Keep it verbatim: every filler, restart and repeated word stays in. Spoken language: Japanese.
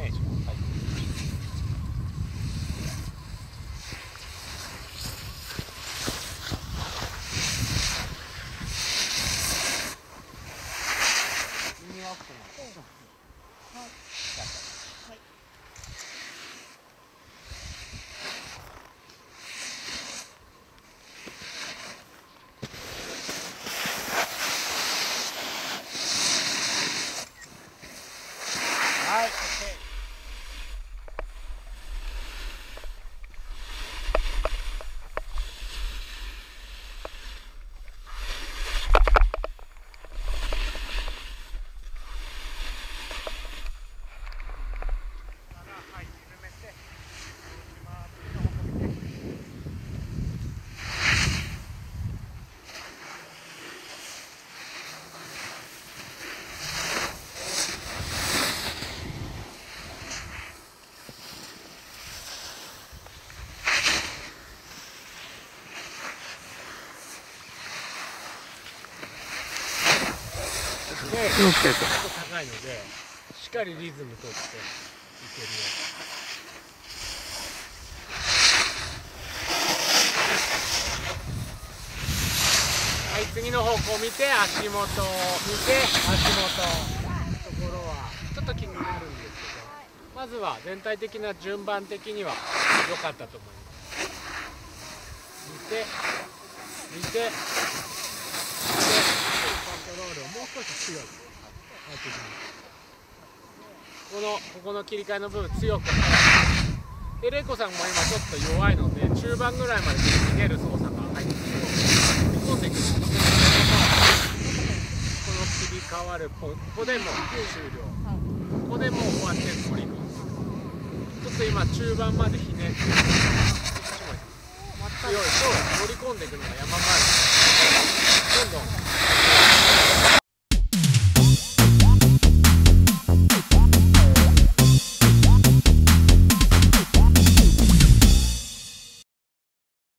いします。はい。耳は大きくなる。はい。はい、オッケー。で、ちょっと高いので、しっかりリズムとっていけるように。はい、次の方向見て、足元を見て、足元のところはちょっと気になるんですけど、まずは全体的な順番的には良かったと思います。見て、見て、見て、コントロールをもう少し強く入っていきます。この、ここの切り替えの部分強くで、レイコさんも今ちょっと弱いので、中盤ぐらいまで逃げる操作が入って振り込んでいくんですけど、この切り替わるポイント、ここでもう終了。ここでもう終わって取り込む。ちょっと今中盤までひねって強いと乗り込んでいくのが山回り。